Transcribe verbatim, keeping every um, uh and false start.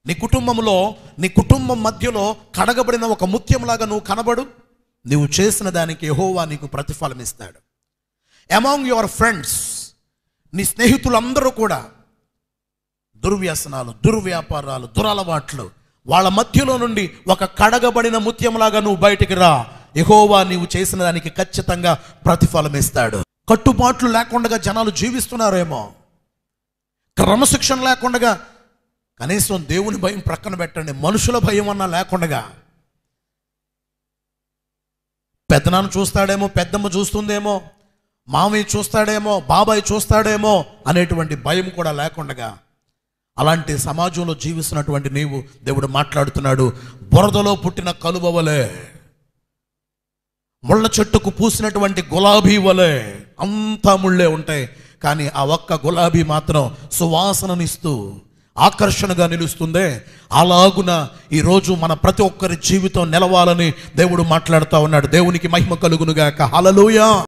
నీ కుటుంబంలో నీ కుటుంబం మధ్యలో కడగబడిన ఒక ముత్యంలాగా నువ్వు కనబడు. నువ్వు చేసిన దానికి యెహోవా నీకు ప్రతిఫలం ఇస్తాడు. అమాంగ్ యువర్ ఫ్రెండ్స్, నీ స్నేహితులందరూ కూడా దుర్వ్యసనాలు, దుర్వ్యాపారాలు, దురలవాట్లు, వాళ్ళ మధ్యలో నుండి ఒక కడగబడిన ముత్యంలాగా నువ్వు బయటికి రా. యెహోవా నీవు చేసిన దానికి ఖచ్చితంగా ప్రతిఫలం ఇస్తాడు. కట్టుబాట్లు లేకుండా జనాలు జీవిస్తున్నారేమో, క్రమశిక్షణ లేకుండా, కనీసం దేవుని భయం ప్రక్కన పెట్టండి, మనుషుల భయం అన్నా లేకుండా, పెద్దనాన్న చూస్తాడేమో, పెద్దమ్మ చూస్తుందేమో, మామయ్య చూస్తాడేమో, బాబాయ్ చూస్తాడేమో అనేటువంటి భయం కూడా లేకుండా అలాంటి సమాజంలో జీవిస్తున్నటువంటి నీవు దేవుడు మాట్లాడుతున్నాడు. బురదలో పుట్టిన కలువ వలె, ముళ్ళ చెట్టుకు పూసినటువంటి గులాబీ వలె, అంతా ముళ్ళే ఉంటాయి, కానీ ఆ ఒక్క గులాబీ మాత్రం సువాసననిస్తూ ఆకర్షణగా నిలుస్తుందే, అలాగున ఈరోజు మన ప్రతి ఒక్కరి జీవితం నిలవాలని దేవుడు మాట్లాడుతూ ఉన్నాడు. దేవునికి మహిమ కలుగునుగాక. హల్లెలూయా.